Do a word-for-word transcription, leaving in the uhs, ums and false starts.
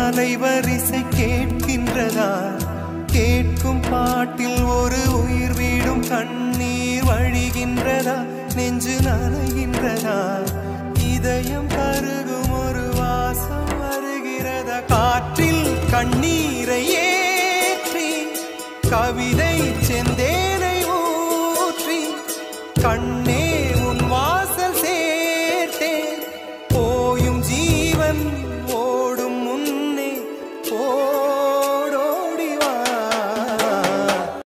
அலைவரிசை கேட்கின்றதா? கேட்கும் பாட்டில் ஒரு உயிர் வீடும் கண்ணீர் வழிகின்றதா? நெஞ்சு நனைகின்றதா? இதயம் கருகும் ஒரு வாசம் வருகிறதா? காற்றில் கண்ணீரை ஏற்றி கவிதை செந்தே